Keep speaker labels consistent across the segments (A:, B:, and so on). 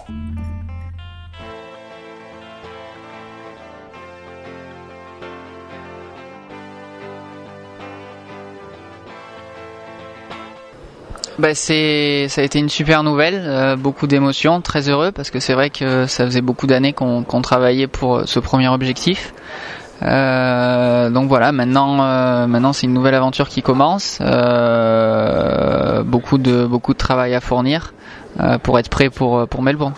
A: Ça a été une super nouvelle, beaucoup d'émotions, très heureux parce que c'est vrai que ça faisait beaucoup d'années qu'on travaillait pour ce premier objectif. Donc voilà, maintenant c'est une nouvelle aventure qui commence, beaucoup de travail à fournir pour être prêt pour Melbourne.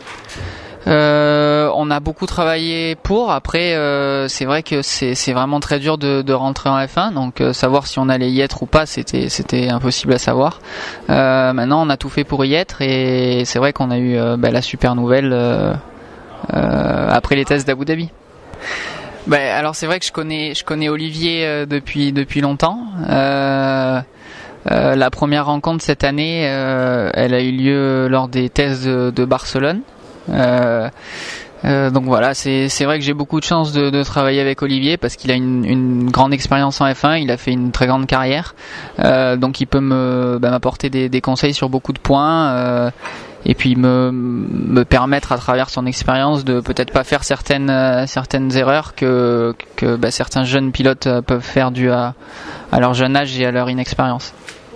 A: On a beaucoup travaillé pour. Après, c'est vrai que c'est vraiment très dur de rentrer en F1. Donc, savoir si on allait y être ou pas, c'était impossible à savoir. Maintenant, on a tout fait pour y être, et c'est vrai qu'on a eu la super nouvelle après les tests d'Abu Dhabi. Alors c'est vrai que je connais Olivier depuis longtemps. La première rencontre cette année, elle a eu lieu lors des tests de Barcelone. Donc voilà, c'est vrai que j'ai beaucoup de chance de travailler avec Olivier parce qu'il a une grande expérience en F1, il a fait une très grande carrière, donc il peut m'apporter des conseils sur beaucoup de points, et puis me permettre à travers son expérience de peut-être pas faire certaines erreurs que certains jeunes pilotes peuvent faire dû à leur jeune âge et à leur inexpérience.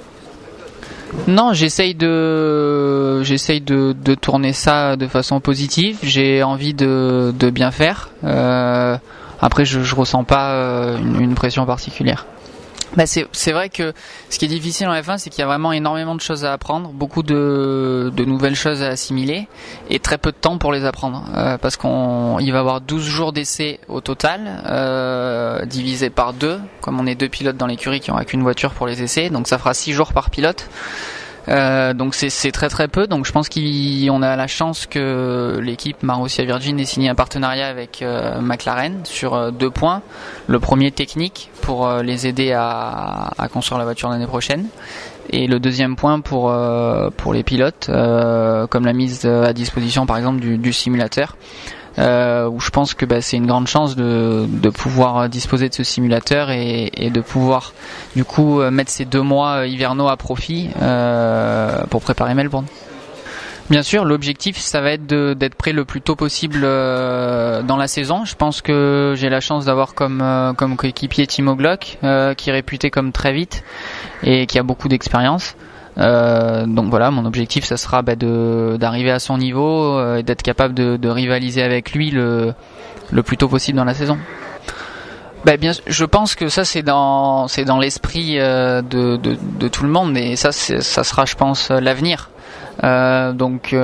A: Non, j'essaye de tourner ça de façon positive. J'ai envie de bien faire. Après, je ressens pas une pression particulière. C'est vrai que ce qui est difficile en F1, c'est qu'il y a vraiment énormément de choses à apprendre, beaucoup de nouvelles choses à assimiler et très peu de temps pour les apprendre, parce il va y avoir 12 jours d'essai au total, divisé par 2, comme on est 2 pilotes dans l'écurie qui n'aura qu'une voiture pour les essais, donc ça fera 6 jours par pilote. Donc c'est très très peu, donc je pense qu'on a la chance que l'équipe Marussia Virgin ait signé un partenariat avec McLaren sur 2 points. Le premier technique pour les aider à construire la voiture l'année prochaine, et le deuxième point pour les pilotes, comme la mise à disposition par exemple du simulateur, où je pense que c'est une grande chance de pouvoir disposer de ce simulateur et de pouvoir du coup mettre ces 2 mois hivernaux à profit pour préparer Melbourne. Bien sûr, l'objectif ça va être d'être prêt le plus tôt possible dans la saison. Je pense que j'ai la chance d'avoir comme coéquipier Timo Glock, qui est réputé comme très vite et qui a beaucoup d'expérience. Donc voilà, mon objectif ça sera d'arriver à son niveau et d'être capable de rivaliser avec lui le plus tôt possible dans la saison. Bien, je pense que ça c'est dans l'esprit de tout le monde, et ça sera, je pense, l'avenir. Donc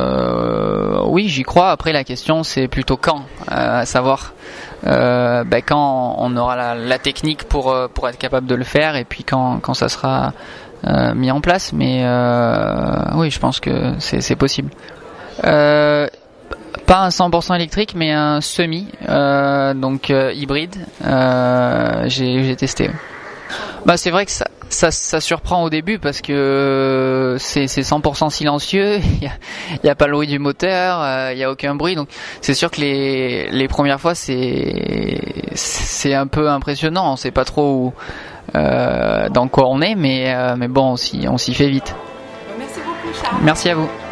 A: oui, j'y crois. Après la question c'est plutôt quand, à savoir quand on aura la technique pour être capable de le faire, et puis quand ça sera mis en place. Mais oui, je pense que c'est possible. Pas un 100% électrique, mais un semi, donc hybride. J'ai testé. C'est vrai que ça surprend au début parce que c'est 100% silencieux, il y a pas le bruit du moteur, il y a aucun bruit, donc c'est sûr que les premières fois c'est un peu impressionnant, on sait pas trop dans quoi on est, mais bon, on s'y fait vite.
B: Merci beaucoup, Charles.
A: Merci à vous.